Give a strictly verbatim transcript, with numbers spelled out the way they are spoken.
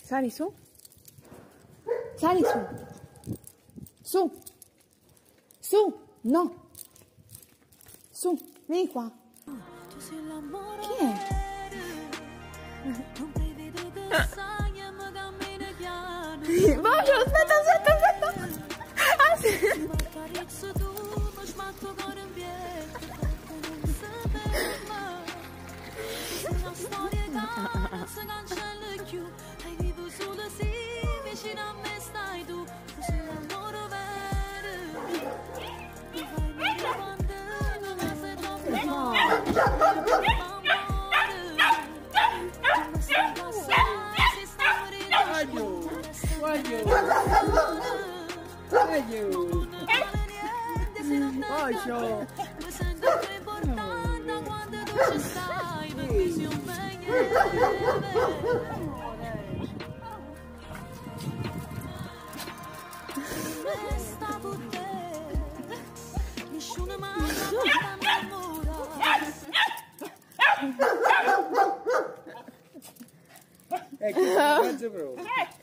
Sali su. Sali su. Su. Su. No. Su. Vieni qua. Chi è? Voglio, aspetta, aspetta, aspetta. Ah, sì. Voglio! Voglio! Ecco, mezzo proprio.